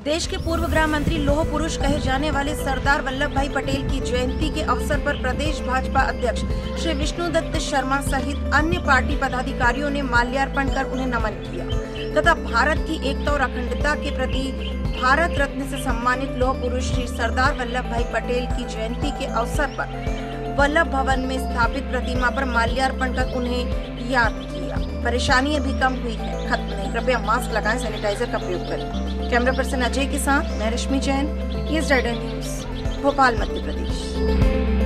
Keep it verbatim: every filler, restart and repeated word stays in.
देश के पूर्व गृह मंत्री लौह पुरुष कहे जाने वाले सरदार वल्लभ भाई पटेल की जयंती के अवसर पर प्रदेश भाजपा अध्यक्ष श्री विष्णुदत्त शर्मा सहित अन्य पार्टी पदाधिकारियों ने माल्यार्पण कर उन्हें नमन किया तथा भारत की एकता और अखंडता के प्रति भारत रत्न से सम्मानित लौह पुरुष श्री सरदार वल्लभ भाई पटेल की जयंती के अवसर पर वल्लभ भवन में स्थापित प्रतिमा पर माल्यार्पण कर उन्हें याद किया। परेशानी अभी कम हुई है, खत्म नहीं। कृपया मास्क लगाएं, सैनिटाइजर का प्रयोग करें। कैमरा पर्सन अजय के साथ मैं Rashmi Jain, news rider news, Bhopal, Madhya प्रदेश।